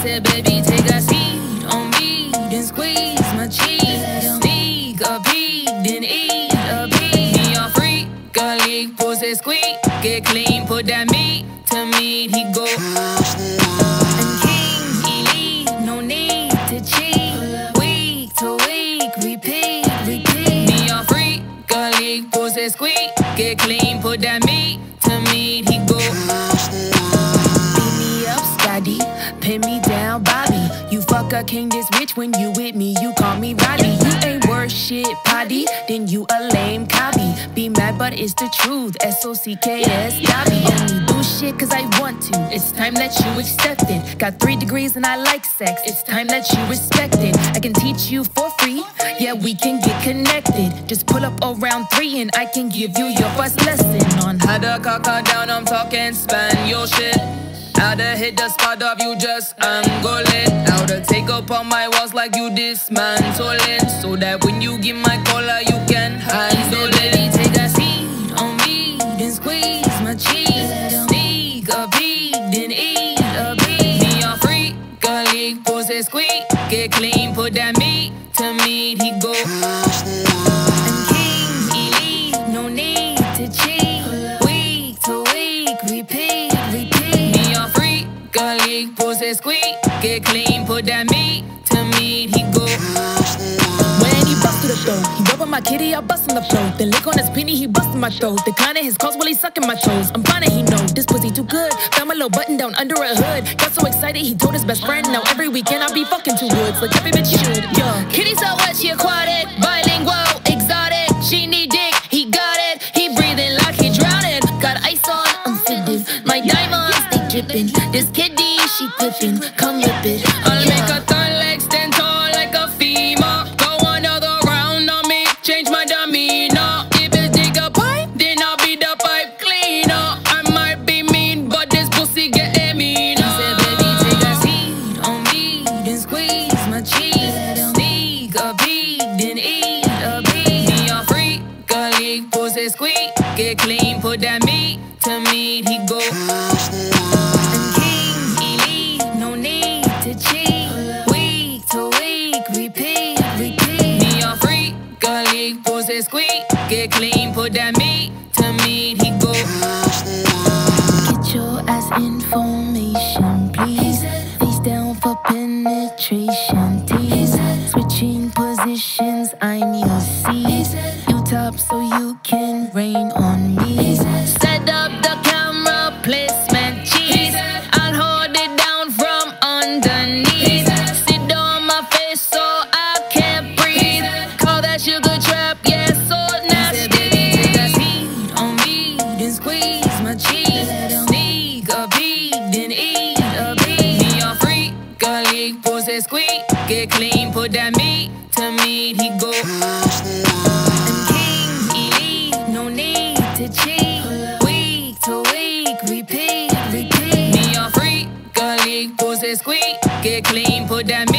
said, baby, take a seat on me, then squeeze my cheese. Sneak a peek, then eat a piece. Me a freak, a leak, pussy squeak. Get clean, put that meat to meat, he go. And king, elite, no need to cheat. Week to week, repeat. Me a freak, a leak, pussy squeak. Get clean, put that meat to meat, he go. Beat me up, Scotty, pin me down, Bobby. You fuck a king this rich when you with me, you call me Roddy. You ain't worth shit, potty, then you a lame copy. Be mad, but it's the truth, S-O-C-K-S, Dobby. Only do shit cause I want to, it's time that you accept it. Got 3 degrees and I like sex, it's time that you respect it. I can teach you for free, yeah, we can get connected. Just pull up around 3 and I can give you your first lesson on how to cock her down, I'm talking Spaniel shit. How to hit the spot up, you just angle it. How to take up on my walls like you dismantle it, so that when you give my collar, you can handle it. Baby, take a seat on me, then squeeze my cheese. Sneak a peek, then eat a piece. Me a freak, a leak, pussy squeak. Get clean, put that meat to meat, he go. And king, elite, no need to cheat. Week to week, repeat. Leak, pussy squeak, get clean, put that meat to meat, he go. When he bust through the door, he rub on my kitty, I bust on the floor. Then lick on his penny, he bust in my throat. Declining his calls while he sucking my toes. I'm fine and he know this pussy too good. Found my little button down under a hood. Got so excited, he told his best friend. Now every weekend I be fucking 2 woods, like every bitch should. Yeah. Kitty so wet, she aquatic, bilingual, exotic. She need dick, he got it. He breathing like he drowning. Got ice on, I'm fitted. My diamonds, they dripping. This kitty, she clipping, come lip it. I'll make her third leg stand tall like a female. Go another round on me, change my demeanor. If it's dig a pipe, then I'll be the pipe cleaner. I might be mean, but this pussy get meaner. I said, baby, take a seat on me, then squeeze my cheese. Sneak a peek, then eat a piece. Me a freak, a leak, pussy squeak. Get clean, put that meat to meat, he go. Week to week, repeat. Me a freak, a leak, pussy squeak. Get clean, put that meat to meat, he go. Get your ass information, please. Face down for penetration, tease. Switching positions, I'm your C. You top so you can rain on me. Set up the camera placement, cheese. I'll hold it down from underneath. Sit on my face so I can't breathe. Call that sugar trap, yeah, so nasty. Baby, take a seat on me, then squeeze my cheese. Sneak a peek, then eat a piece. Me a freak, a leak, pussy squeak. Get clean, put that meat to meat, he go. And king, elite, no need to cheat. Week to week, repeat. Me a freak, a leak, pussy squeak. Get clean, put that